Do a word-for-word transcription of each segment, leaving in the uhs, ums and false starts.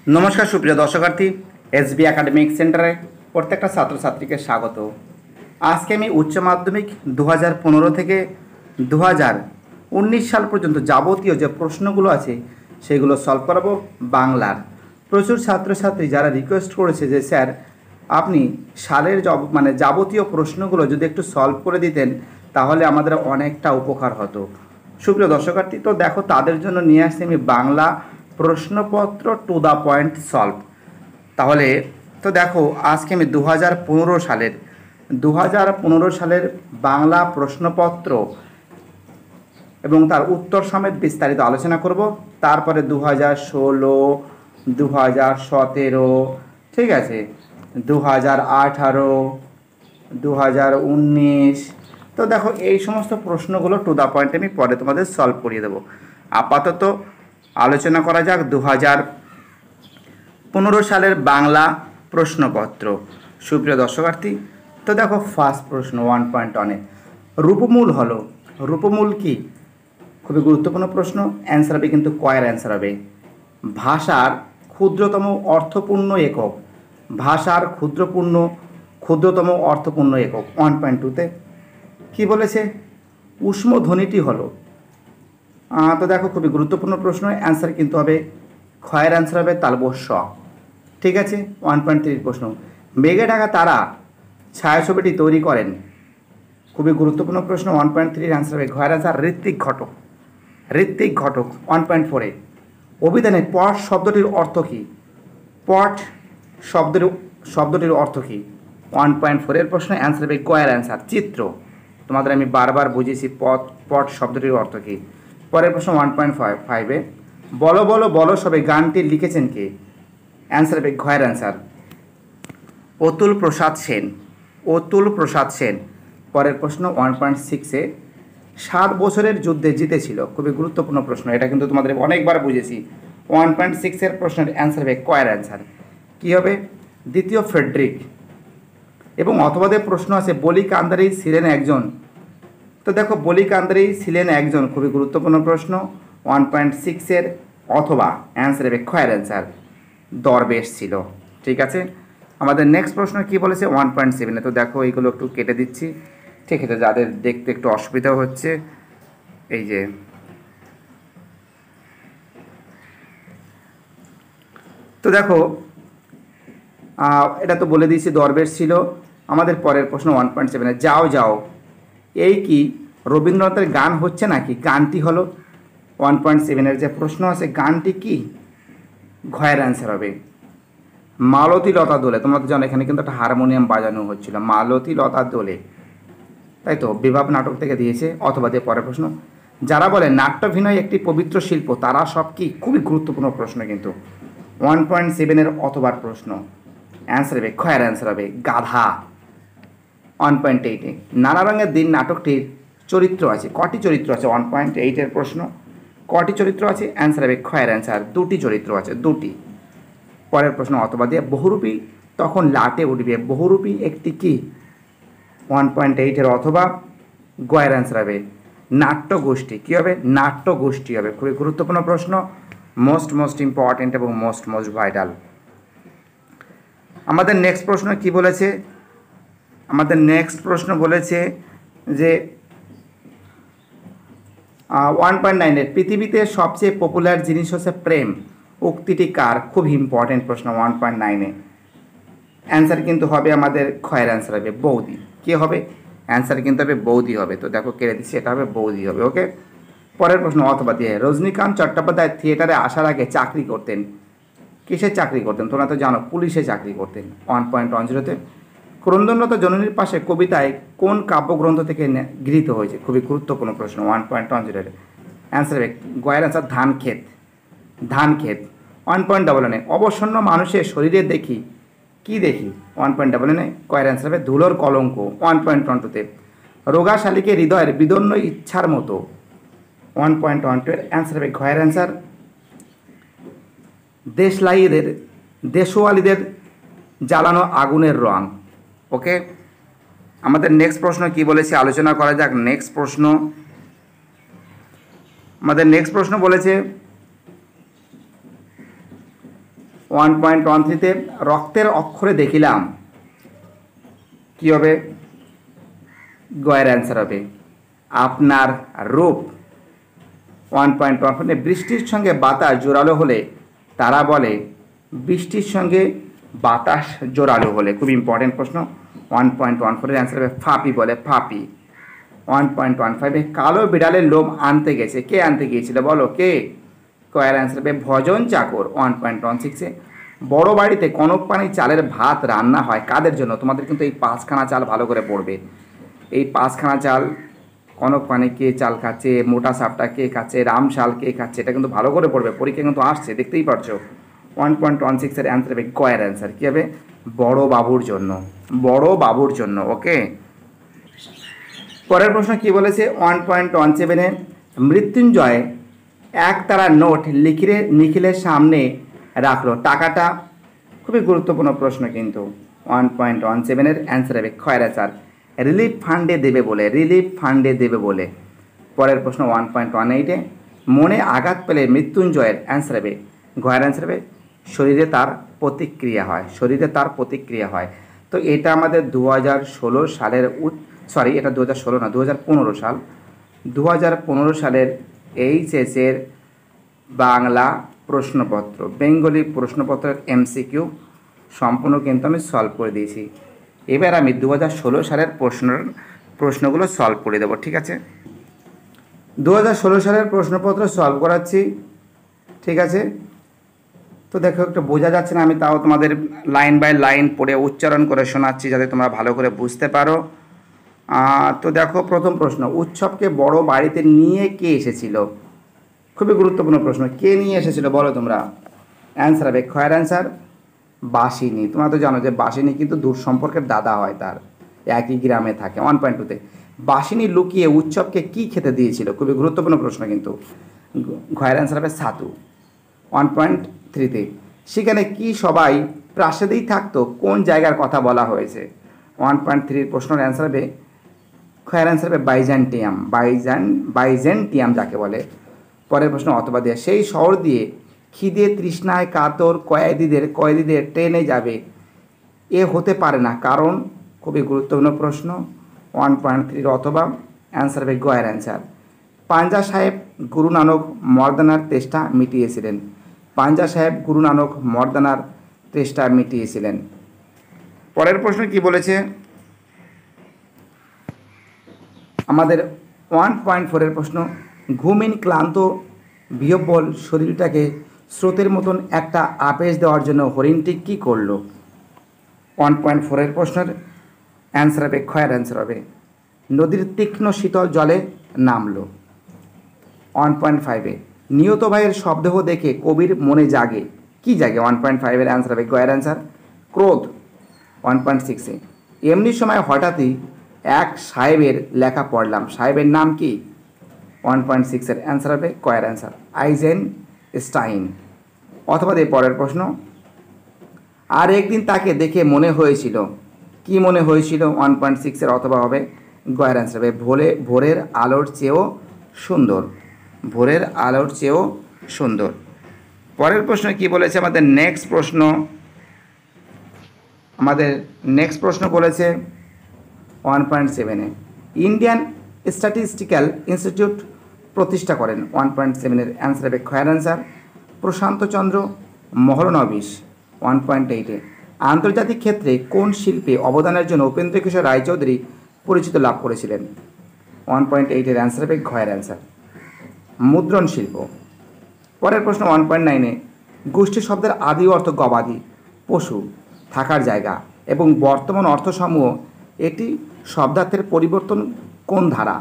नमस्कार सुप्रिय दर्शकार्थी एसबी एकाडेमिक सेंटारे प्रत्येकटा छात्र छात्री के स्वागत। आज के उच्च माध्यमिक दो हज़ार पंद्रह থেকে दो हज़ार उन्नीस साल पर्यन्त যাবতীয় যে প্রশ্নগুলো আছে সেগুলো সলভ করাবো বাংলার। প্রচুর ছাত্রছাত্রী যারা রিকোয়েস্ট করেছে যে স্যার আপনি সালের মানে যাবতীয় প্রশ্নগুলো যদি একটু সলভ করে দিতেন তাহলে আমাদের অনেকটা উপকার হতো। সুপ্রিয় দর্শকার্থী, তো দেখো তাদের জন্য নিয়ে আসছি আমি বাংলা প্রশ্নপত্র টু দ্য পয়েন্ট সলভ। তাহলে তো দেখো আজকে আমি দু হাজার পনেরো সালের দু হাজার পনেরো সালের বাংলা প্রশ্নপত্র এবং তার উত্তর সমেত বিস্তারিত আলোচনা করব। তারপরে দু হাজার ষোলো দু হাজার সতেরো ঠিক আছে, দু হাজার আঠারো দু হাজার উনিশ। তো দেখো এই সমস্ত প্রশ্নগুলো টু দ্য পয়েন্ট আমি পরে তোমাদের সলভ করিয়ে দেবো। আপাতত আলোচনা করা যাক দু হাজার পনেরো সালের বাংলা প্রশ্নপত্র। সুপ্রিয় দর্শকার্থী, তো দেখো ফার্স্ট প্রশ্ন ওয়ান পয়েন্ট ওয়ানে রূপমূল হলো। রূপমূল কি? খুবই গুরুত্বপূর্ণ প্রশ্ন। অ্যান্সার হবে কিন্তু কয়ের অ্যান্সার হবে ভাষার ক্ষুদ্রতম অর্থপূর্ণ একক। ভাষার ক্ষুদ্রপূর্ণ ক্ষুদ্রতম অর্থপূর্ণ একক। ওয়ান পয়েন্ট টুতে কী বলেছে? উষ্ম ধ্বনিটি হলো। তো দেখো খুবই গুরুত্বপূর্ণ প্রশ্ন। অ্যান্সার কিন্তু হবে ক্ষয়ের অ্যান্সার হবে তালবস্য। ঠিক আছে। ওয়ান পয়েন্ট থ্রির প্রশ্ন মেঘে ঢাকা তারা ছায়াছবিটি তৈরি করেন। খুবই গুরুত্বপূর্ণ প্রশ্ন। ওয়ান পয়েন্ট থ্রির অ্যান্সার হবে ক্ষয়ের answer Ritwik Ghatak. Ritwik Ghatak. One point ফোরে অভিধানে পট শব্দটির অর্থ কী? পট শব্দের শব্দটির অর্থ কী? ওয়ান পয়েন্ট ফোরের প্রশ্ন অ্যান্সার হবে কয়ের অ্যান্সার চিত্র। তোমাদের আমি বারবার বুঝেছি পট পট শব্দটির অর্থ কী। পরের প্রশ্ন ওয়ান পয়েন্ট ফাইভ ফাইভে বলো বলো বলো সবে গানটি লিখেছেন কে? অ্যান্সার হবে ঘয়ের অ্যান্সার অতুল প্রসাদ সেন। অতুল প্রসাদ সেন। পরের প্রশ্ন ওয়ান পয়েন্ট সিক্সে সাত বছরের যুদ্ধে জিতেছিল। খুবই গুরুত্বপূর্ণ প্রশ্ন, এটা কিন্তু তোমাদের অনেকবার বুঝেছি। ওয়ান পয়েন্ট সিক্সের প্রশ্নের অ্যান্সার হবে কয়ের অ্যান্সার কী হবে? দ্বিতীয় ফ্রেডরিক। এবং অথবাদের প্রশ্ন আছে বলি কান্দারি ছিলেন একজন। তো দেখো বলি কান্দারি ছিলেন একজন খুবই গুরুত্বপূর্ণ প্রশ্ন। ওয়ান পয়েন্ট সিক্সের অথবা অ্যান্সার হবে ক্ষয়ের অ্যান্সার দরবেশ ছিল। ঠিক আছে। আমাদের নেক্সট প্রশ্ন কি বলেছে? ওয়ান পয়েন্ট সেভেনে তো দেখো এইগুলো একটু কেটে দিচ্ছি। ঠিক আছে, যাদের দেখতে একটু অসুবিধা হচ্ছে এই যে তো দেখো এটা তো বলে দিয়েছি দরবেশ ছিল। আমাদের পরের প্রশ্ন ওয়ান পয়েন্ট সেভেনে যাও যাও এই কি রবীন্দ্রনাথের গান হচ্ছে নাকি? গানটি হলো ওয়ান পয়েন্ট সেভেনের যে প্রশ্ন আছে গানটি কি? ঘয়ের অ্যান্সার হবে মালতী লতা দোলে। তোমরা তো জানো এখানে কিন্তু একটা হারমোনিয়াম বাজানো হচ্ছিল মালতী লতা দোলে, তাই তো বিভাব নাটক থেকে দিয়েছে। অথবা দিয়ে পরের প্রশ্ন যারা বলে নাট্যাভিনয় একটি পবিত্র শিল্প তারা সব কি? খুবই গুরুত্বপূর্ণ প্রশ্ন কিন্তু ওয়ান পয়েন্ট সেভেনের অথবার প্রশ্ন অ্যান্সার হবে ক্ষয়ের অ্যান্সার হবে গাধা। ওয়ান পয়েন্ট এইটে নানা রঙের দিন নাটকটির চরিত্র আছে কটি চরিত্র আছে? ওয়ান পয়েন্ট এইটের প্রশ্ন কটি চরিত্র আছে? অ্যান্সার হবে ক্ষয়ের অ্যান্সার দুটি চরিত্র আছে দুটি। পরের প্রশ্ন অথবা দিয়ে বহুরূপী তখন লাটে উঠবে। বহুরূপী একটি কি? ওয়ান পয়েন্ট এইটের অথবা গয়ের অ্যান্সার হবে নাট্যগোষ্ঠী। কী হবে? নাট্যগোষ্ঠী হবে। খুবই গুরুত্বপূর্ণ প্রশ্ন, মোস্ট মোস্ট ইম্পর্টেন্ট এবং মোস্ট মোস্ট ভাইটাল। আমাদের নেক্সট প্রশ্ন কি বলেছে? আমাদের নেক্সট প্রশ্ন বলেছে যে ওয়ান পয়েন্ট নাইনের পৃথিবীতে সবচেয়ে পপুলার জিনিস হচ্ছে প্রেম উক্তিটি কার? খুব ইম্পর্টেন্ট প্রশ্ন ওয়ান পয়েন্ট নাইনে। অ্যান্সার কিন্তু হবে আমাদের ক্ষয়ের অ্যান্সার হবে বৌদি। কী হবে? অ্যান্সার কিন্তু হবে বৌদি হবে। তো দেখো কেড়ে দিচ্ছি, এটা হবে বৌদি হবে। ওকে। পরের প্রশ্ন অথবা দিয়ে রজনীকান্ত চট্টোপাধ্যায় থিয়েটারে আসার আগে চাকরি করতেন। কিসের চাকরি করতেন? তোমরা তো জানো পুলিশে চাকরি করতেন। ওয়ান পয়েন্ট ওয়ান জিরোতে ক্রন্দনরত জননীর পাশে কবিতায় কোন কাব্যগ্রন্থ থেকে গৃহীত হয়েছে? খুবই গুরুত্বপূর্ণ প্রশ্ন ওয়ান পয়েন্ট ওয়ান জিরোতে অ্যান্সার হবে গয়ের অ্যান্সার ধান ক্ষেত। ধান ক্ষেত। ওয়ান পয়েন্ট ডাবল এনে অবসন্ন মানুষের শরীরে দেখি কি দেখি? ওয়ান পয়েন্ট ডাবল এনে কয়ের অ্যান্সার হবে ধুলোর কলঙ্ক। ওয়ান পয়েন্ট ওয়ান টুতে রোগা শালিকে হৃদয়ের বিদন্ন ইচ্ছার মতো। ওয়ান পয়েন্ট ওয়ান টু এর অ্যান্সার হবে ঘয়ের অ্যান্সার দেশলাইদের দেশওয়ালিদের জ্বালানো আগুনের রং। ওকে। আমাদের নেক্সট প্রশ্ন কি বলেছে আলোচনা করা যাক। নেক্সট প্রশ্ন আমাদের নেক্সট প্রশ্ন বলেছে ওয়ান পয়েন্ট ওয়ান থ্রিতে রক্তের অক্ষরে দেখিলাম কী হবে? গয়ের অ্যান্সার হবে আপনার রূপ। ওয়ান পয়েন্ট ওয়ান ফোরে বৃষ্টির সঙ্গে বাতাস জোরালো হলে তারা বলে বৃষ্টির সঙ্গে বাতাস জোরালো হলে, খুব ইম্পর্টেন্ট প্রশ্ন। ওয়ান পয়েন্ট ওয়ান ফোরের অ্যান্সার হবে ফাঁপি বলে, ফাঁপি। ওয়ান পয়েন্ট ওয়ান ফাইভে কালো বিড়ালের লোম আনতে গেছে, কে আনতে গিয়েছিল বলো, কে? কয়ের অ্যান্সার হবে ভজন চাকর। ওয়ান পয়েন্ট ওয়ান সিক্সে বড় বাড়িতে কনক পানি চালের ভাত রান্না হয় কাদের জন্য? তোমাদের কিন্তু এই পাঁচখানা চাল ভালো করে পড়বে। এই পাঁচখানা চাল কনক পানি কে চাল খাচ্ছে, মোটা সাপটা কে খাচ্ছে, রাম শাল কে খাচ্ছে, এটা কিন্তু ভালো করে পড়বে, পরীক্ষা কিন্তু আসছে, দেখতেই পারছো। ওয়ান পয়েন্ট ওয়ান সিক্সের অ্যান্সার হবে কয়ের অ্যান্সার কী হবে? বড় বাবুর জন্য, বড় বাবুর জন্য। ওকে, পরের প্রশ্ন কি বলেছে? ওয়ান পয়েন্ট ওয়ান সেভেনে মৃত্যুঞ্জয় এক তারা নোট লিখিলে নিখিলের সামনে রাখলো, টাকাটা? খুবই গুরুত্বপূর্ণ প্রশ্ন কিন্তু। ওয়ান পয়েন্ট ওয়ান সেভেনের অ্যান্সার হবে খয়ের অ্যান্সার রিলিফ ফান্ডে দেবে বলে, রিলিফ ফান্ডে দেবে বলে। পরের প্রশ্ন ওয়ান পয়েন্ট ওয়ান এইটে মনে আঘাত পেলে মৃত্যুঞ্জয়ের অ্যান্সার হবে ঘয়ের অ্যান্সার হবে শরীরে তার প্রতিক্রিয়া হয়, শরীরে তার প্রতিক্রিয়া হয়। তো এটা আমাদের দু হাজার ষোলো সালের সরি এটা দু হাজার ষোলো না দু হাজার পনেরো সাল দু হাজার পনেরো সালের এইচএসের বাংলা প্রশ্নপত্র, বেঙ্গলি প্রশ্নপত্রের এমসিকিউ সম্পূর্ণ কিন্তু আমি সলভ করে দিয়েছি। এবার আমি দু হাজার ষোলো সালের প্রশ্ন প্রশ্নগুলো সলভ করে দেবো, ঠিক আছে? দু হাজার ষোলো সালের প্রশ্নপত্র সলভ করাচ্ছি, ঠিক আছে? তো দেখো একটু বোঝা যাচ্ছে না, আমি তাও তোমাদের লাইন বাই লাইন পড়ে উচ্চারণ করে শোনাচ্ছি যাতে তোমরা ভালো করে বুঝতে পারো। তো দেখো প্রথম প্রশ্ন, উৎসবকে বড় বাড়িতে নিয়ে কে এসেছিল? খুবই গুরুত্বপূর্ণ প্রশ্ন, কে নিয়ে এসেছিল বলো তোমরা? অ্যান্সার হবে খয়ের অ্যান্সার বাসিনী। তোমরা তো জানো যে বাসিনী কিন্তু দূর সম্পর্কের দাদা হয়, তার একই গ্রামে থাকে। ওয়ান পয়েন্ট টুতে বাসিনী লুকিয়ে উৎসবকে কি খেতে দিয়েছিল? খুবই গুরুত্বপূর্ণ প্রশ্ন কিন্তু, ঘয়ের অ্যান্সার হবে ছাতু। ওয়ান পয়েন্ট থ্রিতে সেখানে কি সবাই প্রাসাদেই থাকতো, কোন জায়গার কথা বলা হয়েছে? ওয়ান পয়েন্ট থ্রির প্রশ্নের অ্যান্সার হবে খয়ের অ্যান্সার হবে বাইজেন্টিয়াম, বাইজান বাইজেন্টিয়াম যাকে বলে। পরের প্রশ্ন অথবা দিয়ে সেই শহর দিয়ে খিদে তৃষ্ণায় কাতর কয়েদিদের কয়েদিদের ট্রেনে যাবে, এ হতে পারে না কারণ? খুবই গুরুত্বপূর্ণ প্রশ্ন। ওয়ান পয়েন্ট থ্রির অথবা অ্যান্সার হবে গয়ের অ্যান্সার পাঞ্জা সাহেব গুরু নানক মর্দানার তেষ্টা মিটিয়েছিলেন, পাঞ্জা সাহেব গুরু নানক মর্দানার তেষ্টা মিটিয়েছিলেন। পরের প্রশ্ন কি বলেছে আমাদের? ওয়ান পয়েন্ট ফোরের প্রশ্ন, ঘুমিন ক্লান্ত বিহ্বল শরীরটাকে স্রোতের মতন একটা আবেশ দেওয়ার জন্য হরিণটি কী করলো? ওয়ান পয়েন্ট ফোরের প্রশ্নের অ্যান্সার হবে খয়ের অ্যান্সার হবে নদীর তীক্ষ্ণ শীতল জলে নামলো। ওয়ান পয়েন্ট ফাইভে নিয়ত ভাইয়ের শবদেহ দেখে কবির মনে জাগে, কি জাগে? ওয়ান পয়েন্ট ফাইভের অ্যান্সার হবে গয়ের অ্যান্সার ক্রোধ। ওয়ান পয়েন্ট সিক্সে এমনি সময় হঠাৎই এক সাহেবের লেখা পড়লাম, সাহেবের নাম কি? ওয়ান পয়েন্ট সিক্সের অ্যান্সার হবে কয়ের অ্যান্সার আইজেন স্টাইন। অথবা দিয়ে পরের প্রশ্ন, আর একদিন তাকে দেখে মনে হয়েছিল, কি মনে হয়েছিল? ওয়ান পয়েন্ট সিক্সের অথবা হবে গয়ের অ্যান্সার হবে ভোরে ভোরের আলোর চেয়েও সুন্দর, ভোরের আলোর চেয়েও সুন্দর। পরের প্রশ্ন কি বলেছে আমাদের? নেক্সট প্রশ্ন আমাদের নেক্সট প্রশ্ন বলেছে ওয়ান পয়েন্ট সেভেনে ইন্ডিয়ান স্ট্যাটিস্টিক্যাল ইনস্টিটিউট প্রতিষ্ঠা করেন। ওয়ান পয়েন্ট সেভেনের অ্যান্সার হবে খয়ের answer Prasanta Chandra Mahalanobis. One point এইটে আন্তর্জাতিক ক্ষেত্রে কোন শিল্পে অবদানের জন্য উপেন্দ্র কিশোর রায়চৌধুরী পরিচিত লাভ করেছিলেন? ওয়ান পয়েন্ট এইটের অ্যান্সার হবে ঘয়ের অ্যান্সার মুদ্রণ শিল্প। পরের প্রশ্ন ওয়ান পয়েন্ট নাইনে গোষ্ঠী শব্দের আদি অর্থ গবাদি পশু, থাকার জায়গা এবং বর্তমান অর্থসমূহ, এটি শব্দার্থের পরিবর্তন কোন ধারা?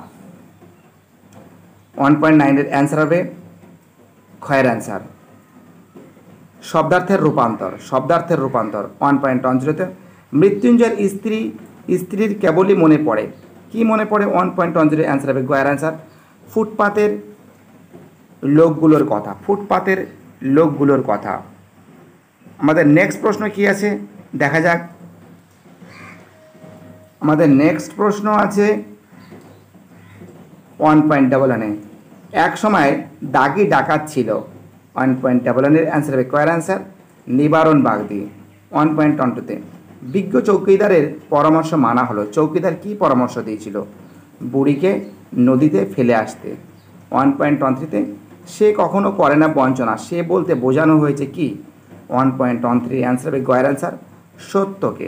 ওয়ান পয়েন্ট নাইনের অ্যান্সার হবে খয়ের অ্যান্সার শব্দার্থের রূপান্তর, শব্দার্থের রূপান্তর। ওয়ান পয়েন্ট ওয়ান জিরোতে মৃত্যুঞ্জয়ের স্ত্রী স্ত্রীর কেবলই মনে পড়ে, কি মনে পড়ে? One point one zero answer হবে গয়ের অ্যান্সার ফুটপাতের লোকগুলোর কথা, ফুটপাতের লোকগুলোর কথা। আমাদের নেক্সট প্রশ্ন কি আছে দেখা যাক। আমাদের নেক্সট প্রশ্ন আছে ওয়ান পয়েন্ট ডাবল ওয়ানে এক সময় দাগি ডাকাত ছিল। ওয়ান পয়েন্ট ডাবল ওয়ানের অ্যান্সার হবে কয়ের অ্যান্সার নিবারণ বাগদি। ওয়ান পয়েন্ট ওয়ান টুতে বিজ্ঞ চৌকিদারের পরামর্শ মানা হলো। চৌকিদার কী পরামর্শ দিয়েছিল? বুড়িকে নদীতে ফেলে আসতে। ওয়ান পয়েন্ট ওয়ান থ্রিতে সে কখনো করে না বঞ্চনা, সে বলতে বোঝানো হয়েছে কি? One point one three answer হবে গয়ের অ্যান্সার সত্যকে।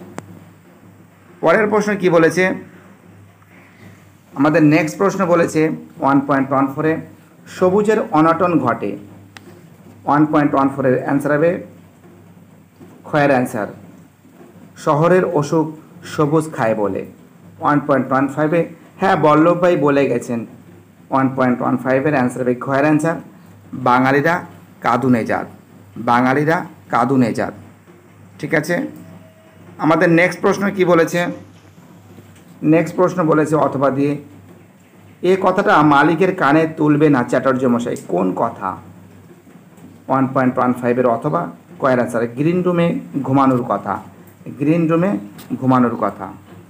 পরের প্রশ্ন কি বলেছে? আমাদের নেক্সট প্রশ্ন বলেছে ওয়ান পয়েন্ট ওয়ান ফোরে সবুজের অনটন ঘটে। ওয়ান পয়েন্ট ওয়ান ফোরের অ্যান্সার হবে ক্ষয়ের অ্যান্সার শহরের অসুখ সবুজ খায় বলে। ওয়ান পয়েন্ট ওয়ান ফাইভে হ্যাঁ বল্লভভাই বলে গেছেন। ওয়ান পয়েন্ট ওয়ান ফাইভের অ্যান্সার হবে ক্ষয়ের অ্যান্সার বাঙালিরা কাঁদুনে জাত। বাঙালিরা কাঁদুনে জাত। ঠিক আছে, আমাদের নেক্সট প্রশ্ন কি বলেছে? নেক্সট প্রশ্ন বলেছে অথবা দিয়ে এ কথাটা মালিকের কানে তুলবে না চ্যাটার্য মশাই। কোন কথা? ওয়ান পয়েন্ট ওয়ান ফাইভের অথবা কয়ের অ্যান্সার গ্রিন রুমে ঘুমানোর কথা। গ্রিন রুমে ঘুমানোর কথা।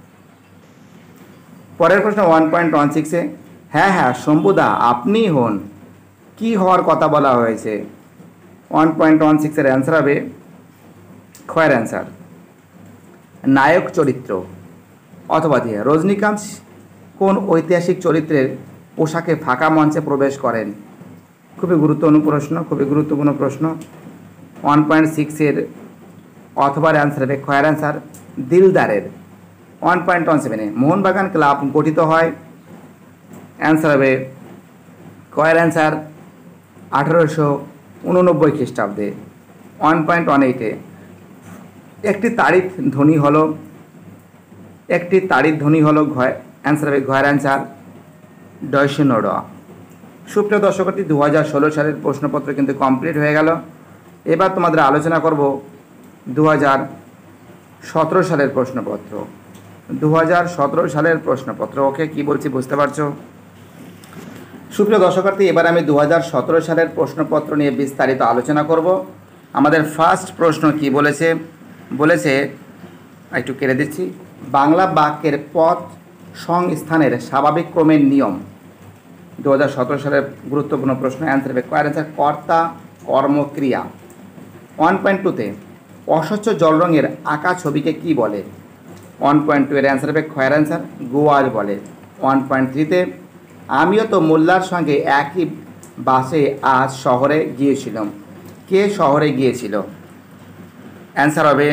পরের প্রশ্ন ওয়ান পয়েন্ট ওয়ান সিক্সে হ্যাঁ হ্যাঁ শম্ভুদা আপনিই হন, কি হওয়ার কথা বলা হয়েছে? ওয়ান পয়েন্ট ওয়ান সিক্সের অ্যান্সার হবে ক্ষয়ের অ্যান্সার নায়ক চরিত্র। অথবা দিয়ে রজনীকান্ত কোন ঐতিহাসিক চরিত্রের পোশাকে ফাঁকা মঞ্চে প্রবেশ করেন? খুবই গুরুত্বপূর্ণ প্রশ্ন, খুবই গুরুত্বপূর্ণ প্রশ্ন। ওয়ান পয়েন্ট সিক্সের অথবার অ্যান্সার হবে ক্ষয়ের অ্যান্সার দিলদারের। ওয়ান পয়েন্ট ওয়ান সেভেনে মোহনবাগান ক্লাব গঠিত হয়। অ্যান্সার হবে কয়ের অ্যান্সার আঠেরোশো উননব্বই খ্রিস্টাব্দে। ওয়ান পয়েন্ট ওয়ান এইটে একটি তারিখ ধ্বনি হলো একটি তারিখ ধ্বনি হলো ঘয়। অ্যান্সার হবে ঘয়ের অ্যান্সার ডয়সেনোড। সুপ্রিয় দর্শকর্তী দু হাজার ষোলো সালের প্রশ্নপত্র কিন্তু কমপ্লিট হয়ে গেল। এবার তোমাদের আলোচনা করব দু হাজার সতেরো সালের প্রশ্নপত্র। দু হাজার সতেরো সালের প্রশ্নপত্র ওকে কি বলছি বুঝতে পারছো? সুপ্রিয় দর্শকার্থী এবার আমি দু হাজার সতেরো সালের প্রশ্নপত্র নিয়ে বিস্তারিত আলোচনা করব। আমাদের ফার্স্ট প্রশ্ন কি বলেছে? বলেছে একটু কেড়ে দিচ্ছি, বাংলা বাক্যের পদ সংস্থানের স্বাভাবিক ক্রমের নিয়ম। দু হাজার সতেরো সালের গুরুত্বপূর্ণ প্রশ্ন। অ্যান্সার হবে কয়ের অ্যান্সার কর্তা কর্মক্রিয়া। ওয়ান পয়েন্ট টুতে অস্বচ্ছ জল রঙের আঁকা ছবিকে কি বলে? ওয়ান পয়েন্ট টু এর অ্যান্সার হবে ক্ষয়ের অ্যান্সার গোয়াজ বলে। ওয়ান পয়েন্ট থ্রিতে আমিও তো মোল্লার সঙ্গে একই বাসে আজ শহরে গিয়েছিলাম। কে শহরে গিয়েছিল? অ্যান্সার হবে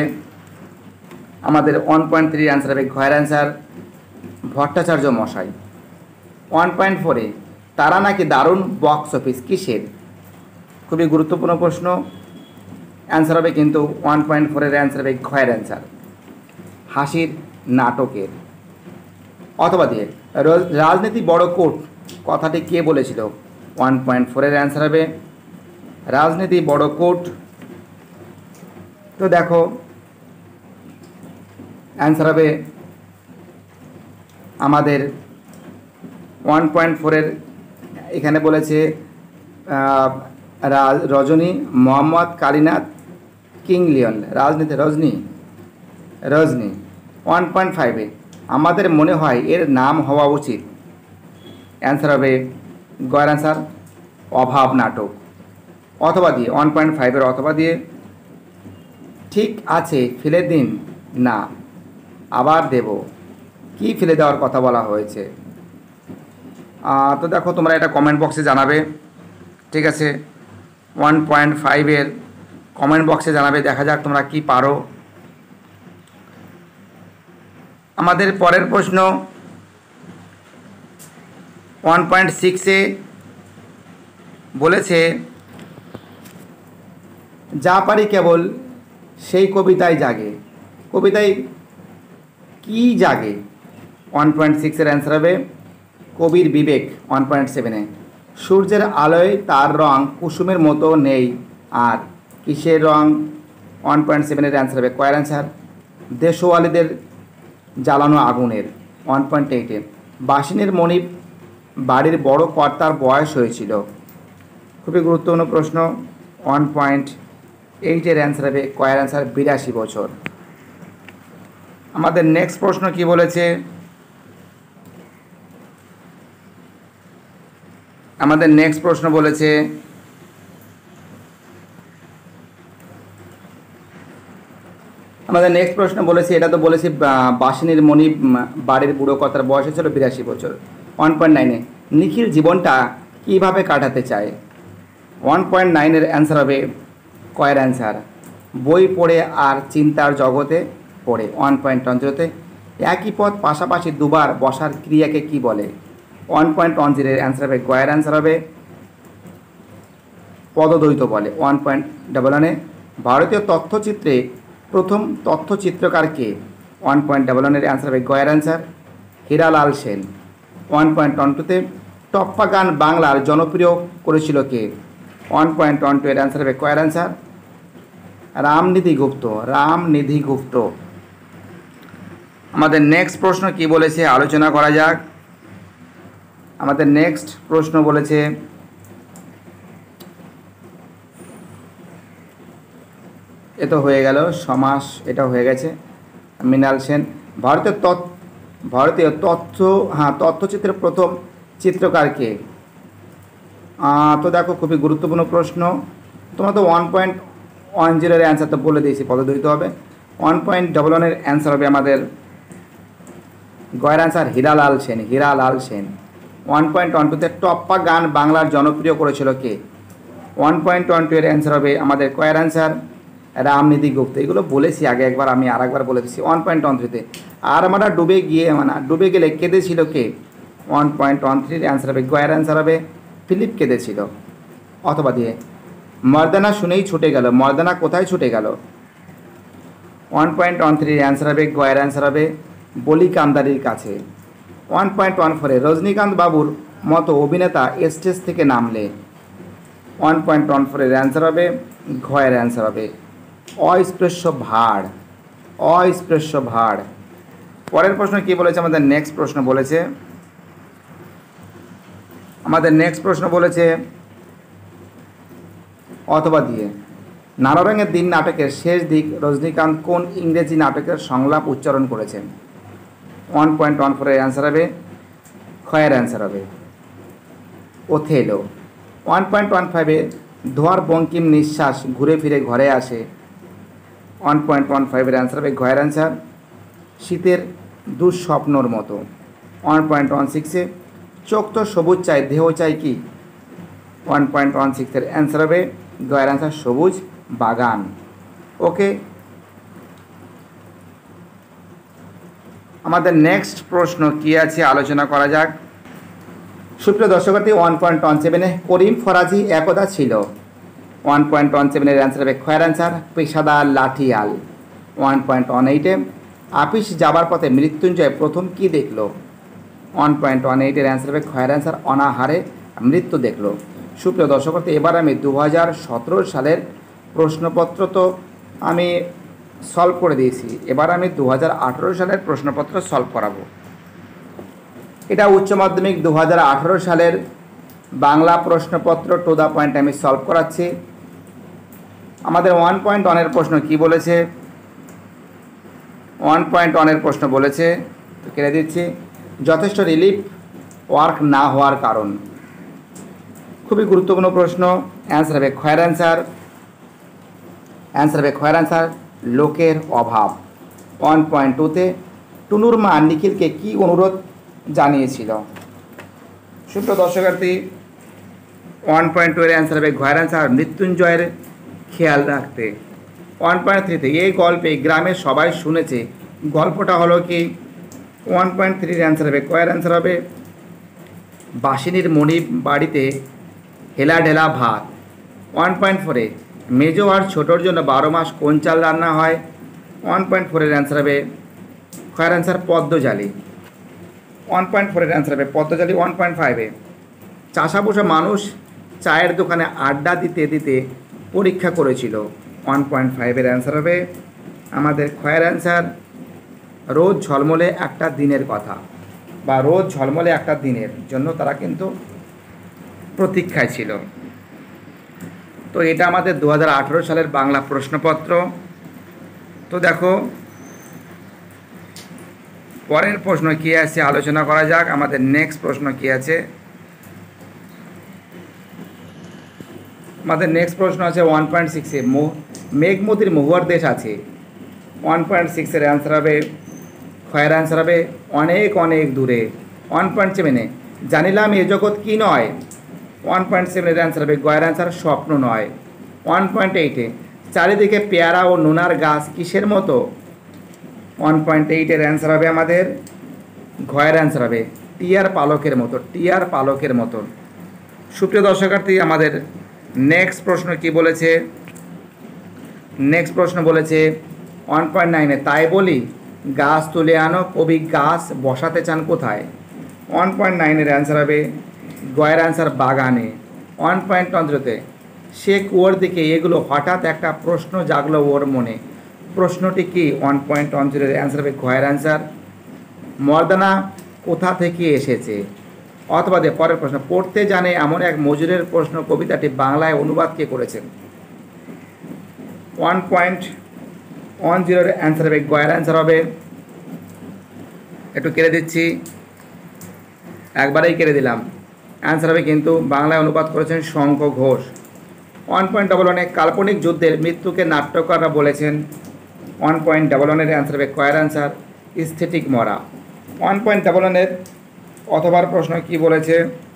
আমাদের ওয়ান পয়েন্ট থ্রি অ্যান্সার হবে ক্ষয়ের অ্যান্সার ভট্টাচার্য মশাই। ওয়ান পয়েন্ট ফোরে তারা নাকি দারুণ বক্স অফিস কিসের? খুবই গুরুত্বপূর্ণ প্রশ্ন। অ্যান্সার হবে কিন্তু ওয়ান পয়েন্ট ফোরের অ্যান্সার হবে ক্ষয়ের অ্যান্সার হাসির নাটকের। অথবা দিয়ে রাজনীতি বড় কোর্ট কথাটি কে বলেছিল? ওয়ান পয়েন্ট ফোরের অ্যান্সার হবে রাজনীতি বড় কোর্ট। তো দেখো অ্যান্সার হবে আমাদের ওয়ান পয়েন্ট ফোরের এখানে বলেছে রজনী মোহাম্মদ কালীনাথ কিংলিয়ন রাজনীতি রজনী রজনী। ওয়ান পয়েন্ট ফাইভে আমাদের মনে হয় এর নাম হওয়া উচিত। অ্যান্সার হবে গয়ের অ্যান্সার অভাব নাটক। অথবা দিয়ে ওয়ান পয়েন্ট ফাইভের অথবা দিয়ে ঠিক আছে ফেলে দিন না আবার দেব, কি ফেলে দেওয়ার কথা বলা হয়েছে? তো দেখো তোমরা এটা কমেন্ট বক্সে জানাবে। ঠিক আছে, ওয়ান পয়েন্ট ফাইভের কমেন্ট বক্সে জানাবে, দেখা যাক তোমরা কি পারো। আমাদের পরের প্রশ্ন ওয়ান পয়েন্ট সিক্সে বলেছে যা পারি কেবল সেই কবিতায় জাগে। কবিতায় কি জাগে? ওয়ান পয়েন্ট সিক্সের অ্যান্সার হবে কবির বিবেক। ওয়ান পয়েন্ট সেভেনে সূর্যের আলোয় তার রং কুসুমের মতো নেই আর কিসের রং? ওয়ান পয়েন্ট সেভেনের অ্যান্সার হবে কয়ের অ্যান্সার দেশওয়ালিদের জ্বালানো আগুনের। ওয়ান পয়েন্ট এইটে বাসিনের মণিপ বাড়ির বড় কর্তার বয়স হয়েছিল। খুবই গুরুত্বপূর্ণ প্রশ্ন। ওয়ান পয়েন্ট এইটের অ্যান্সার হবে কয়ের অ্যান্সার বিরাশি বছর। আমাদের নেক্সট প্রশ্ন কি বলেছে? আমাদের নেক্সট প্রশ্ন বলেছে আমাদের নেক্সট প্রশ্ন বলেছি, এটা তো বলেছি বাসিনীর মণি বাড়ির বুড়ো কথার বয়স ছিল বিরাশি বছর। ওয়ান পয়েন্ট নাইনে নিখিল জীবনটা কীভাবে কাটাতে চায়? ওয়ান পয়েন্ট নাইনের অ্যান্সার হবে কয়ের অ্যান্সার বই পড়ে আর চিন্তার জগতে পড়ে। ওয়ান পয়েন্ট ওয়ান জিরোতে একই পথ পাশাপাশি দুবার বসার ক্রিয়াকে কি বলে? ওয়ান পয়েন্ট ওয়ান জিরোর অ্যান্সার হবে গয়ের অ্যান্সার হবে পদদ্বৈত বলে। ওয়ান পয়েন্ট ডাবল ওয়ানে ভারতীয় তথ্যচিত্রে প্রথম তথ্যচিত্রকারকে? ওয়ান পয়েন্ট ডাবল ওয়ানের অ্যান্সার হবে গয়ের answer Hiralal Sen. One point one টুতে টপ্পা গান বাংলার জনপ্রিয় করেছিল কে? ওয়ান পয়েন্ট ওয়ান টু এর অ্যান্সার হবে কয়ের অ্যান্সার রামনিধি গুপ্ত। রামনিধি গুপ্ত। আমাদের নেক্সট প্রশ্ন কি বলেছে আলোচনা করা যাক। আমাদের নেক্সট প্রশ্ন বলেছে এ তো হয়ে গেল সমাস, এটা হয়ে গেছে। মৃণাল সেন ভারতীয় তথ্য ভারতীয় তথ্য হ্যাঁ তথ্যচিত্রের প্রথম চিত্রকারকে? তো দেখো খুবই গুরুত্বপূর্ণ প্রশ্ন। তোমরা তো ওয়ান পয়েন্ট ওয়ান জিরোর অ্যান্সার তো বলে দিয়েছি, পদদ্বৈত হবে। ওয়ান পয়েন্ট ডবল ওয়ানের অ্যান্সার হবে আমাদের গয়ের answer Hiralal Sen. Hiralal Sen. One point one টুতে টপ্পা গান বাংলার জনপ্রিয় করেছিল কে? ওয়ান পয়েন্ট ওয়ান টু এর অ্যান্সার হবে আমাদের কয়ের অ্যান্সার রামনিধি গুপ্ত। এগুলো বলেছি আগে একবার, আমি আর একবার বলে দিচ্ছি। ওয়ান পয়েন্ট ওয়ান থ্রিতে আর আমরা ডুবে গিয়ে মানে ডুবে গেলে কেঁদেছিল কে? ওয়ান পয়েন্ট ওয়ান থ্রির অ্যান্সার হবে গয়ের অ্যান্সার হবে ফিলিপ কেঁদেছিল। অথবা দিয়ে মর্দানা শুনেই ছুটে গেল। মর্দানা কোথায় ছুটে গেল? ওয়ান পয়েন্ট ওয়ান থ্রির অ্যান্সার হবে গয়ের অ্যান্সার হবে বলি কান্দারির কাছে। ওয়ান পয়েন্ট ওয়ান ফোরে রজনীকান্ত বাবুর মতো অভিনেতা স্টেজ থেকে নামলে? ওয়ান পয়েন্ট ওয়ান ফোরের অ্যান্সার হবে ঘয়ের অ্যান্সার হবে অস্পৃশ্য ভাড়। অস্পৃশ্য ভাড়। পরের প্রশ্ন কি বলেছে? আমাদের নেক্সট প্রশ্ন বলেছে আমাদের নেক্সট প্রশ্ন বলেছে অথবা দিয়ে নানারঙের দিন নাটকের শেষ দিক রজনীকান্ত কোন ইংরেজি নাটকের সংলাপ উচ্চারণ করেছেন? ওয়ান পয়েন্ট ওয়ান ফোরের অ্যান্সার হবে খয়ের অ্যান্সার হবে ওথেলো। ওয়ান পয়েন্ট ওয়ান ফাইভে ধোয়ার বঙ্কিম নিঃশ্বাস ঘুরে ফিরে ঘরে আসে। ওয়ান পয়েন্ট ওয়ান ফাইভের অ্যান্সার হবে ঘয়ের অ্যান্সার শীতের দুঃস্বপ্নর মতো। ওয়ান পয়েন্ট ওয়ান সিক্সে চোখ তো সবুজ চাই দেহ চাই কি? ওয়ান পয়েন্ট ওয়ান সিক্সের অ্যান্সার হবে গয়ের অ্যান্সার সবুজ বাগান। ওকে, আমাদের নেক্সট প্রশ্ন কি আছে আলোচনা করা যাক। সুপ্রিয় দর্শকার্থী, ওয়ান পয়েন্ট ওয়ান সেভেনে করিম ফরাজি একদা ছিল। ওয়ান পয়েন্ট ওয়ান সেভেনের অ্যান্সার হবে খয়ের অ্যান্সার পেশাদার লাঠিয়াল। ওয়ান পয়েন্ট ওয়ান এইটে আপিস যাবার পথে মৃত্যুঞ্জয় প্রথম কি দেখলো? ওয়ান পয়েন্ট ওয়ান এইটের অ্যান্সার হবে খয়ের অ্যান্সার অনাহারে মৃত্যু দেখলো। সুপ্রিয় দর্শকার্থী, এবার আমি দু হাজার সতেরো সালের প্রশ্নপত্র তো আমি সলভ করে দিয়েছি, এবার আমি দু হাজার আঠেরো সালের প্রশ্নপত্র সলভ করাবো। এটা উচ্চ মাধ্যমিক দু হাজার আঠেরো সালের বাংলা প্রশ্নপত্র টু দ্য পয়েন্ট আমি সলভ করাচ্ছি। আমাদের ওয়ান পয়েন্ট ওয়ানের প্রশ্ন কি বলেছে? ওয়ান পয়েন্ট ওয়ানের প্রশ্ন বলেছে, তো কেটে দিচ্ছি, যথেষ্ট রিলিফ ওয়ার্ক না হওয়ার কারণ। খুবই গুরুত্বপূর্ণ প্রশ্ন। অ্যান্সার হবে খয়ের অ্যান্সার অ্যান্সার হবে খয়ের অ্যান্সার লোকের অভাব। ওয়ান পয়েন্ট টুতে টুনুর মা নিখিলকে কী অনুরোধ জানিয়েছিল? সুপ্রিয় দর্শকার্থী, ওয়ান পয়েন্ট টু এর অ্যান্সার হবে ঘয়ের অ্যান্সার মৃত্যুঞ্জয়ের খেয়াল রাখতে। ওয়ান পয়েন্ট থ্রিতে এই গল্পে গ্রামের সবাই শুনেছে, গল্পটা হলো কি? ওয়ান পয়েন্ট থ্রির অ্যান্সার হবে কয়ের অ্যান্সার হবে বাসিনীর মণি বাড়িতে হেলা ঢেলা ভাত। ওয়ান পয়েন্ট ফোরে মেজো আর ছোটোর জন্য বারো মাস কোন চাল রান্না হয়? ওয়ান পয়েন্ট ফোরের অ্যান্সার হবে খয়ের অ্যান্সার পদ্মজালি। ওয়ান পয়েন্ট ফোরের অ্যান্সার হবে পদ্মজালি। ওয়ান পয়েন্ট ফাইভে চাষাবুষা মানুষ চায়ের দোকানে আড্ডা দিতে দিতে পরীক্ষা করেছিল। ওয়ান পয়েন্ট ফাইভের অ্যান্সার হবে আমাদের খয়ের অ্যান্সার রোজ ঝলমলে একটা দিনের কথা, বা রোজ ঝলমলে একটা দিনের জন্য তারা কিন্তু প্রতীক্ষায় ছিল। তো এটা আমাদের দু হাজার আঠেরো সালের বাংলা প্রশ্নপত্র। তো দেখো পরের প্রশ্ন কী আছে আলোচনা করা যাক। আমাদের নেক্সট প্রশ্ন কী আছে? আমাদের নেক্সট প্রশ্ন আছে ওয়ান পয়েন্ট সিক্সে মেঘমতির মহুয়ার দেশ আছে। ওয়ান পয়েন্ট সিক্সের অ্যান্সার হবে ক্ষয়ের অ্যান্সার হবে অনেক অনেক দূরে। ওয়ান পয়েন্ট সেভেনে জানিলাম এ জগৎ কী নয়, ওয়ান পয়েন্ট সেভেনের অ্যান্সার হবে গয়ের অ্যান্সার স্বপ্ন নয়। ওয়ান পয়েন্ট এইটে চারিদিকে পেয়ারা ও নোনার গাছ কিসের মতো, ওয়ান পয়েন্ট এইটের অ্যান্সার হবে আমাদের ঘয়ের অ্যান্সার হবে টিয়ার পালকের মতো, টিয়ার পালকের মতো। সুপ্রিয় দর্শকার্থী, আমাদের নেক্সট প্রশ্ন কি বলেছে, নেক্সট প্রশ্ন বলেছে ওয়ান পয়েন্ট নাইনে তাই বলি গাছ তুলে আনো, কবি গাছ বসাতে চান কোথায়। ওয়ান পয়েন্ট নাইনের অ্যান্সার হবে গয়ের অ্যান্সার বাগানে। ওয়ান পয়েন্ট পনেরোতে সে কুয়োর দিকে এগুলো হঠাৎ একটা প্রশ্ন জাগলো ওর মনে, প্রশ্নটি কি। ওয়ান পয়েন্ট পঞ্চাশের অ্যান্সার হবে ঘয়ের অ্যান্সার মর্দানা কোথা থেকে এসেছে। অথবা দে পরের প্রশ্ন পড়তে জানে এমন এক মজুরের প্রশ্ন কবিতাটি বাংলায় অনুবাদ কে করেছেন। ওয়ান পয়েন্ট ওয়ান জিরোর অ্যান্সার হবে গয়ের অ্যান্সার হবে, একটু কেড়ে দিচ্ছি, একবারেই কেড়ে দিলাম, অ্যান্সার হবে কিন্তু বাংলায় অনুবাদ করেছেন Shankha Ghosh. One point double ওয়ানে কাল্পনিক যুদ্ধের মৃত্যুকে নাট্যকাররা বলেছেন। ওয়ান পয়েন্ট ডবল ওয়ানের অ্যান্সার হবে কয়ের অ্যান্সার স্থেটিক মরা। ওয়ান পয়েন্ট ডবল ওয়ানের অথবার প্রশ্ন কি বলেছে,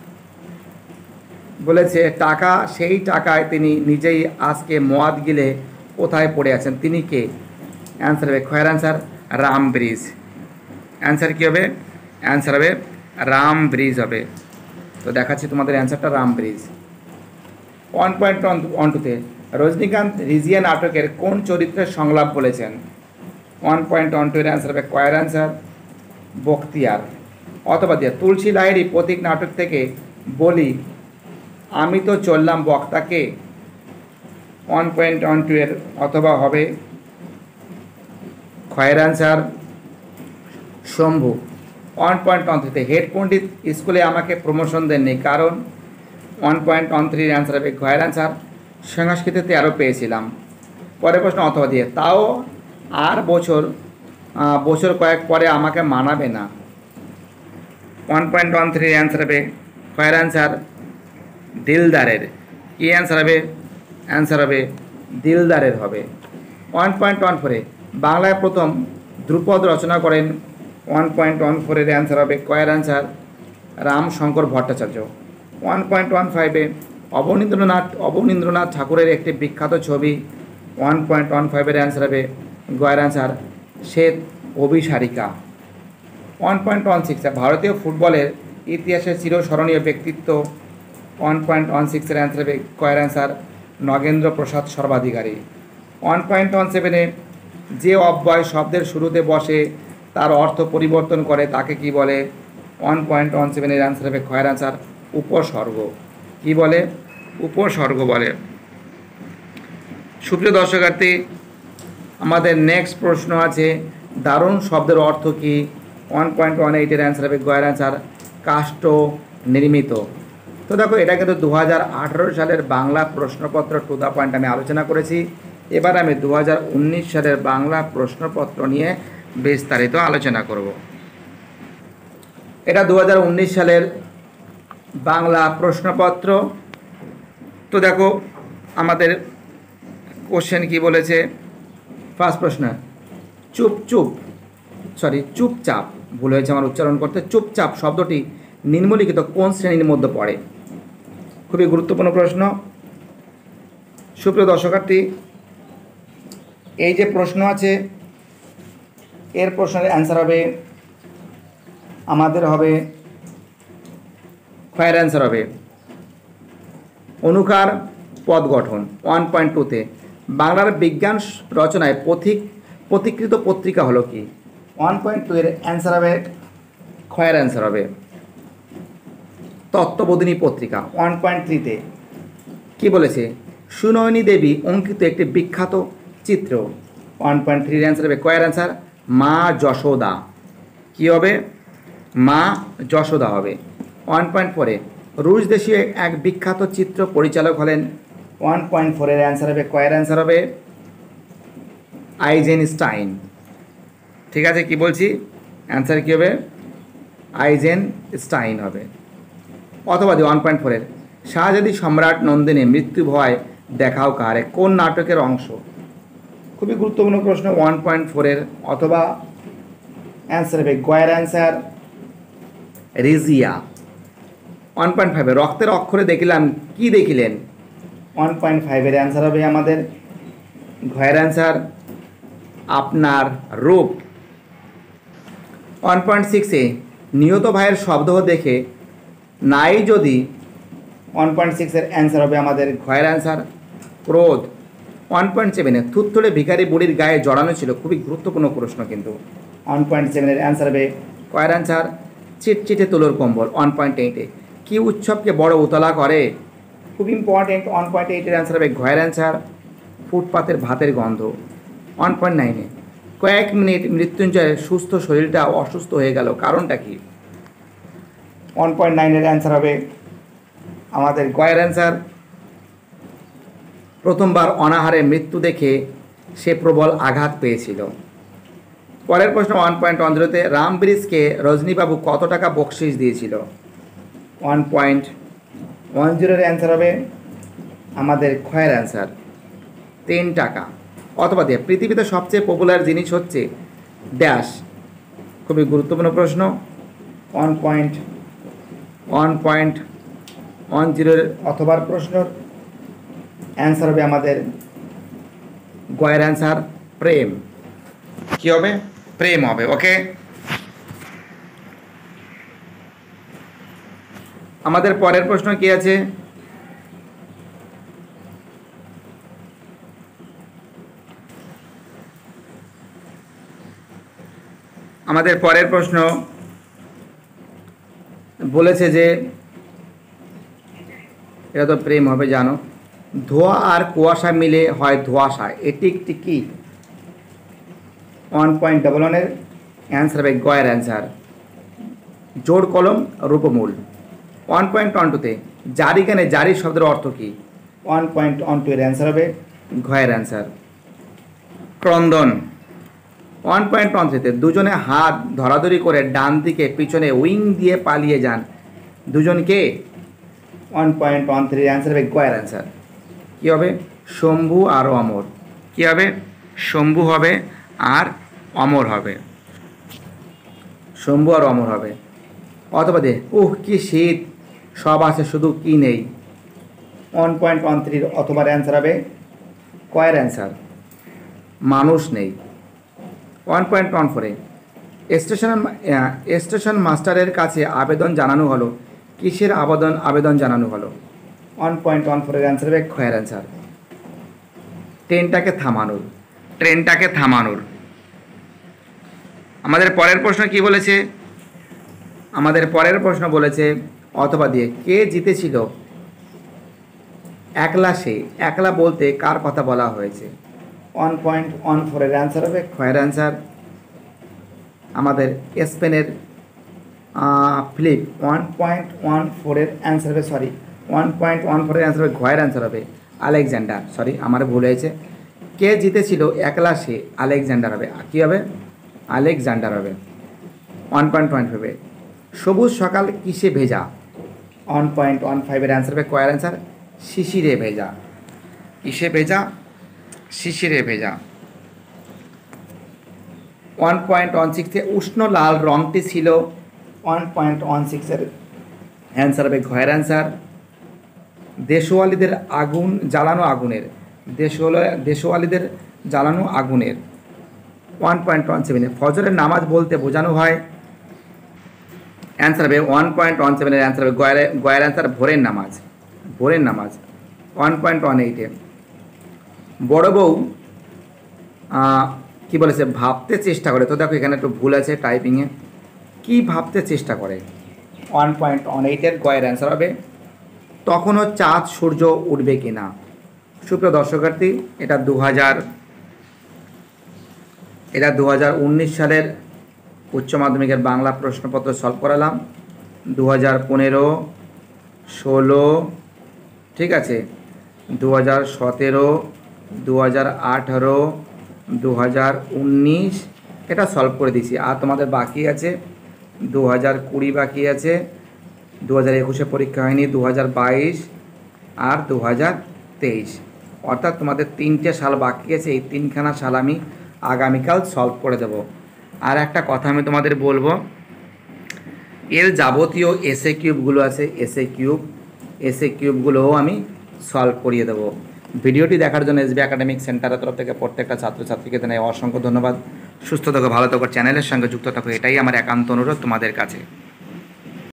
বলেছে টাকা সেই টাকায় তিনি নিজেই আজকে মদ গিলে কোথায় পড়ে আছেন, তিনি কে। অ্যান্সার হবে খয়ের অ্যান্সার রাম ব্রিজ। অ্যান্সার কী হবে, অ্যান্সার হবে রাম ব্রিজ হবে। তো দেখাচ্ছি তোমাদের অ্যান্সারটা Ram bridge. One point one টুতে রজনীকান্ত রিজিয়া নাটকের কোন চরিত্রের সংলাপ বলেছেন। ওয়ান পয়েন্ট ওয়ান টু এর অ্যান্সার হবে কয়ের অ্যান্সার বখতিয়ার। অথবা দিয়ে তুলসী লাহিড়ী প্রতীক নাটক থেকে বলি আমি তো চললাম বক্তাকে। ওয়ান পয়েন্ট ওয়ান টু এর অথবা হবে ক্ষয়ের answer Shambhu. One point one থ্রিতে হেড পণ্ডিত স্কুলে আমাকে প্রমোশন দেননি কারণ। ওয়ান পয়েন্ট ওয়ান থ্রির অ্যান্সার হবে ঘয়ের অ্যান্সার সংস্কৃতিতে আরও পেয়েছিলাম। পরের প্রশ্ন অথবা দিয়ে তাও আর বছর বছর কয়েক পরে আমাকে মানাবে না। ওয়ান পয়েন্ট ওয়ান থ্রির অ্যান্সার হবে ক্ষয়ের অ্যান্সার দিলদারের। কি অ্যান্সার হবে, অ্যান্সার হবে দিলদারের হবে। ওয়ান পয়েন্ট ওয়ান ফোরে বাংলায় প্রথম ধ্রুপদ রচনা করেন। ওয়ান পয়েন্ট ওয়ান ফোরের অ্যান্সার হবে কয়ের answer Ramshankar Bhattacharya. One point one ফাইভে অবনীন্দ্রনাথ অবনীন্দ্রনাথ ঠাকুরের একটি বিখ্যাত ছবি। ওয়ান পয়েন্ট ওয়ান ফাইভের অ্যান্সার হবে গয়ের অ্যান্সার শ্বেত অভিসারিকা। ওয়ান পয়েন্ট ওয়ান সিক্সে ভারতীয় ফুটবলের ইতিহাসের চিরস্মরণীয় ব্যক্তিত্ব। ওয়ান পয়েন্ট ওয়ান সিক্সের অ্যান্সার হবে কয়ের answer Nagendra Prasad Sarbadhikari. One point one সেভেনে যে অব্যয় শব্দের শুরুতে বসে তার অর্থ পরিবর্তন করে তাকে কি বলে। ওয়ান পয়েন্ট ওয়ান সেভেনের অ্যান্সার হবে ক্ষয়ের অ্যান্সার উপসর্গ। কি বলে, উপসর্গ বলে। সুপ্রিয় দর্শকার্থী, আমাদের নেক্সট প্রশ্ন আছে দারুণ শব্দের অর্থ কি। ওয়ান পয়েন্ট ওয়ান এইটের অ্যান্সার হবে গয়ের অ্যান্সার কাষ্ঠ নির্মিত। তো দেখো এটা কিন্তু দু হাজার আঠারো সালের বাংলা প্রশ্নপত্র টু দ্য পয়েন্ট আমি আলোচনা করেছি। এবার আমি দু হাজার উনিশ সালের বাংলা প্রশ্নপত্র নিয়ে বিস্তারিত আলোচনা করব। এটা দু হাজার উনিশ সালের বাংলা প্রশ্নপত্র। তো দেখো আমাদের কোশ্চেন কি বলেছে। ফার্স্ট প্রশ্ন চুপ চুপ সরি চুপচাপ ভুল হয়েছে আমার উচ্চারণ করতে। চুপচাপ শব্দটি নিম্নলিখিত কোন শ্রেণীর মধ্যে পড়ে। খুবই গুরুত্বপূর্ণ প্রশ্ন। সুপ্রিয় দর্শকার্থী, এই যে প্রশ্ন আছে এর প্রশ্নের অ্যান্সার হবে আমাদের হবে ক্ষয়ের অ্যান্সার হবে অনুকার পদ গঠন। ওয়ান পয়েন্ট টুতে বাংলার বিজ্ঞান রচনায় পথিক প্রতিকৃত পত্রিকা হলো কি। ওয়ান পয়েন্ট টু এর অ্যান্সার হবে ক্ষয়ের অ্যান্সার হবে তত্ত্ববোধিনী পত্রিকা। ওয়ান পয়েন্ট থ্রিতে কী বলেছে সুনয়নী দেবী অঙ্কিত একটি বিখ্যাত চিত্র। ওয়ান পয়েন্ট থ্রির অ্যান্সার হবে কয়ের অ্যান্সার মা যশোদা। কী হবে, মা যশোদা হবে। ওয়ান পয়েন্ট ফোরে রুশ দেশীয় এক বিখ্যাত চিত্র পরিচালক হলেন। ওয়ান পয়েন্ট ফোরের অ্যান্সার হবে কয়ের অ্যান্সার হবে আইজেনস্টাইন। ঠিক আছে, কি বলছি, অ্যান্সার কী হবে আইজেনস্টাইন হবে। অথবা ওয়ান পয়েন্ট ফোরের শাহজাদি সম্রাট নন্দিনী মৃত্যু ভয় দেখাও কারে কোন নাটকের অংশ। খুবই গুরুত্বপূর্ণ প্রশ্ন ওয়ান পয়েন্ট ফোরের, অথবা অ্যান্সার হবে গয়ের অ্যান্সার রিজিয়া। ওয়ান পয়েন্ট ফাইভে রক্তের অক্ষরে দেখিলাম কি দেখিলেন? ওয়ান পয়েন্ট ফাইভের অ্যান্সার হবে আমাদের ঘয়ের অ্যান্সার আপনার রূপ। ওয়ান পয়েন্ট সিক্সে নিহত ভাইয়ের শব্দ দেখে নাই যদি, ওয়ান পয়েন্ট সিক্সের অ্যান্সার হবে আমাদের ঘয়ের অ্যান্সার ক্রোধ। ওয়ান পয়েন্ট সেভেনে থুত্তুলে ভিখারি বুড়ির গায়ে জড়ানো ছিল, খুবই গুরুত্বপূর্ণ প্রশ্ন কিন্তু। ওয়ান পয়েন্ট সেভেনের অ্যান্সার হবে কয়ের অ্যান্সার চিটচিটে তুলোর কম্বল। ওয়ান পয়েন্ট এইটে কী উৎসবকে বড় উতলা করে? খুব ইম্পর্টেন্ট। ওয়ান পয়েন্ট এইটের অ্যান্সার হবে ঘয়ের অ্যান্সার ফুটপাতের ভাতের গন্ধ। ওয়ান পয়েন্ট নাইনে কয়েক মিনিট মৃত্যুঞ্জয়ের সুস্থ শরীরটা অসুস্থ হয়ে গেল, কারণটা কি? ওয়ান পয়েন্ট নাইনের অ্যান্সার হবে আমাদের গয়ের অ্যান্সার প্রথমবার অনাহারে মৃত্যু দেখে সে প্রবল আঘাত পেয়েছিল। পরের প্রশ্ন ওয়ান পয়েন্ট ওয়ান জিরোতে রাম ব্রিজকে রজনীবাবু কত টাকা বকশিস দিয়েছিল? ওয়ান পয়েন্ট ওয়ান জিরোর অ্যান্সার হবে আমাদের ক্ষয়ের অ্যান্সার তিন টাকা। অথবা দিয়ে পৃথিবীতে সবচেয়ে পপুলার জিনিস হচ্ছে ড্যাশ। খুবই গুরুত্বপূর্ণ প্রশ্ন। One point one point one জিরোর অথবার প্রশ্নর অ্যান্সার হবে আমাদের গয়ের অ্যান্সার প্রেম। কী হবে? প্রেম হবে। ওকে, আমাদের পরের প্রশ্ন কি আছে? আমাদের পরের প্রশ্ন বলেছে যে, এটা তো প্রেম হবে জানো, ধোঁয়া আর কুয়াশা মিলে হয় ধোঁয়াশা, এটি একটি কি? ওয়ান পয়েন্ট ডবল ওয়ানের অ্যান্সার হবে গয়ের অ্যান্সার জোড় কলম রূপমূল। ওয়ান পয়েন্ট ওয়ান টুতে জারি গানে জারি শব্দের অর্থ কী? ওয়ান পয়েন্ট ওয়ান টু এর অ্যান্সার হবে ঘয়ের অ্যান্সার ক্রন্দন। ওয়ান পয়েন্ট ওয়ান থ্রিতে দুজনে হাত ধরাধরি করে ডান দিকে পিছনে উইং দিয়ে পালিয়ে যান, দুজনকে? ওয়ান পয়েন্ট ওয়ান থ্রির অ্যান্সার হবে গয়ের অ্যান্সার। কী হবে? শম্ভু আর অমর। কী হবে? শম্ভু হবে আর অমর হবে, শম্ভু আর অমর হবে। অথবা দে উহ কি শীত, সব আছে শুধু কি নেই। ওয়ান পয়েন্ট ওয়ান থ্রির অথবা অ্যান্সার হবে কয়ের অ্যান্সার মানুষ নেই। ওয়ান পয়েন্ট ওয়ান ফোরে স্টেশন স্টেশন মাস্টারের কাছে আবেদন জানানো হলো, কিসের আবেদন আবেদন জানানো হলো? ওয়ান পয়েন্ট ওয়ান ফোরের অ্যান্সার হবে ক্ষয়ের অ্যান্সার ট্রেনটাকে থামানোর, ট্রেনটাকে থামানোর। আমাদের পরের প্রশ্ন কি বলেছে? আমাদের পরের প্রশ্ন বলেছে অথবা দিয়ে কে জিতেছিল? একলা সে, একলা বলতে কার কথা বলা হয়েছে? ওয়ান পয়েন্ট ওয়ান ফোরের অ্যান্সার হবে ক্ষয়ের অ্যান্সার আমাদের স্পেনের ফিলিপ। ওয়ান পয়েন্ট ওয়ান ফোরের অ্যান্সার হবে সরি ওয়ান পয়েন্ট ওয়ান ফোরের অ্যান্সার হবে ঘয়ের অ্যান্সার হবে আলেকজান্ডার। সরি আমার ভুল হয়েছে। কে জিতেছিল? একলা সে, আলেকজান্ডার হবে। কী হবে? আলেকজান্ডার হবে। ওয়ান পয়েন্ট ওয়ান ফাইভে সবুজ সকাল কিসে ভেজা? ওয়ান পয়েন্ট ওয়ান ফাইভের অ্যান্সার হবে কয়ের অ্যান্সার শিশিরে ভেজা। কিসে ভেজা? শিশিরে ভেজা। ওয়ান পয়েন্ট ওয়ান সিক্সে উষ্ণ লাল রঙটি ছিল। ওয়ান পয়েন্ট ওয়ান সিক্সের অ্যান্সার হবে ঘয়ের অ্যান্সার দেশওয়ালিদের আগুন জ্বালানো আগুনের, দেশওয়ালা দেশওয়ালিদের জ্বালানো আগুনের। ওয়ান পয়েন্ট ওয়ান সেভেনে ফজরের নামাজ বলতে বোঝানো হয়, অ্যান্সার হবে ওয়ান পয়েন্ট ওয়ান সেভেনের অ্যান্সার হবে গয়ের গয়ের অ্যান্সার ভোরের নামাজ, ভোরের নামাজ। ওয়ান পয়েন্ট ওয়ান এইটে বড় বউ কী বলেছে? ভাবতে চেষ্টা করে। তো দেখো এখানে একটু ভুল আছে টাইপিংয়ে, কি ভাবতে চেষ্টা করে? ওয়ান পয়েন্ট ওয়ান এইটের গয়ের অ্যান্সার হবে তখনও চাঁদ সূর্য উঠবে কি না। সুপ্রিয় দর্শকার্থী, এটা দু হাজার এটা দু হাজার উনিশ সালের উচ্চ মাধ্যমিকের বাংলা প্রশ্নপত্র সলভ করালাম। দু হাজার পনেরো ষোলো ঠিক আছে, দু হাজার সতেরো দু হাজার আঠারো দু হাজার উনিশ এটা সলভ করে দিয়েছি। আর তোমাদের বাকি আছে দু হাজার কুড়ি বাকি আছে, দু হাজার একুশে পরীক্ষা হয়নি, দু হাজার বাইশ আর দু হাজার তেইশ। অর্থাৎ তোমাদের তিনটে সাল বাকি আছে, এই তিনখানা সাল আমি আগামীকাল সলভ করে দেব। আর একটা কথা আমি তোমাদের বলবো, এর যাবতীয় এসএ কিউবগুলো আছে, এসএ কিউব এসএ কিউবগুলোও আমি সলভ করিয়ে দেবো। ভিডিওটি দেখার জন্য এসবি একাডেমিক সেন্টারের তরফ থেকে প্রত্যেকটা ছাত্রছাত্রীকে জানাই অসংখ্য ধন্যবাদ। সুস্থ থাকো, ভালো থাকো, চ্যানেলের সঙ্গে যুক্ত থাকো, এটাই আমার একান্ত অনুরোধ তোমাদের কাছে।